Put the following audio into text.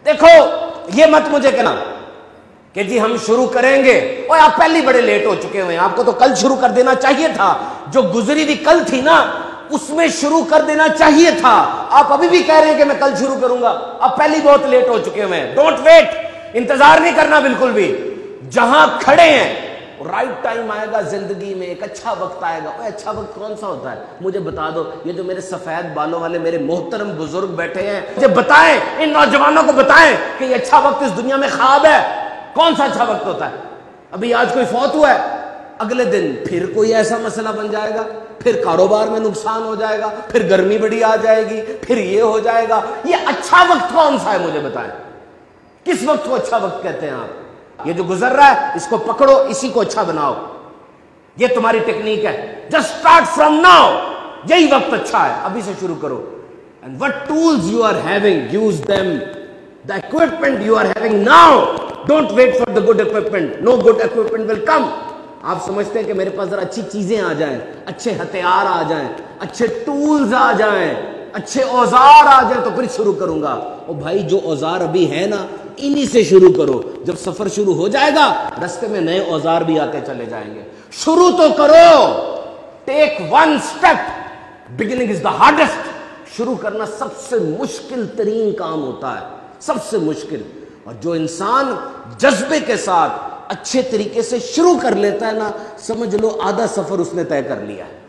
دیکھو یہ مت مجھے کہنا کہ جی ہم شروع کریں گے، اور آپ پہلے بڑے لیٹ ہو چکے ہوئے ہیں، آپ کو تو کل شروع کر دینا چاہیے تھا، جو گزری ہوئی کل تھی نا اس میں شروع کر دینا چاہیے تھا۔ آپ ابھی بھی کہہ رہے ہیں کہ میں کل شروع کروں گا، آپ پہلے بہت لیٹ ہو چکے ہوئے ہیں۔ ڈونٹ ویٹ، انتظار نہیں کرنا بالکل بھی، جہاں کھڑے ہیں رائٹ ٹائم آئے گا زندگی میں، ایک اچھا وقت آئے گا۔ اچھا وقت کون سا ہوتا ہے مجھے بتا دو، یہ جو میرے سفید بالوں والے میرے محترم بزرگ بیٹھے ہیں مجھے بتائیں، ان نوجوانوں کو بتائیں کہ یہ اچھا وقت اس دنیا میں خواب ہے، کون سا اچھا وقت ہوتا ہے؟ ابھی آج کوئی فوت ہوا ہے، اگلے دن پھر کوئی ایسا مسئلہ بن جائے گا، پھر کاروبار میں نقصان ہو جائے گا، پھر گرمی بڑی آ جائے گی، پھر یہ ہو جائے گا۔ یہ اچھا وقت کون سا ہے مجھے بتائیں، کس وقت کو اچھا وقت کہتے ہیں آپ؟ یہ جو گزر رہا ہے اس کو پکڑو، اسی کو اچھا بناؤ، یہ تمہاری ٹیکنیک ہے۔ جسٹ اسٹارٹ فرام ناؤ، یہی وقت اچھا ہے، ابھی سے شروع کرو۔ And what tools you are having use them, the equipment you are having now, don't wait for the good equipment, no good equipment will come۔ آپ سمجھتے ہیں کہ میرے پاس ذرا اچھی چیزیں آ جائیں، اچھے ہتھیار آ جائیں، اچھے ٹولز آ جائیں، اچھے اوزار آ جائیں تو پھر شروع کروں گا۔ اور بھائی جو اوزار ابھی ہے نا انہی سے شروع کرو، جب سفر شروع ہو جائے گا رستے میں نئے اوزار بھی آتے چلے جائیں گے۔ شروع تو کرو، take one step, beginning is the hardest. شروع کرنا سب سے مشکل ترین کام ہوتا ہے، سب سے مشکل۔ اور جو انسان جذبے کے ساتھ اچھے طریقے سے شروع کر لیتا ہے نا، سمجھ لو آدھا سفر اس نے طے کر لیا ہے۔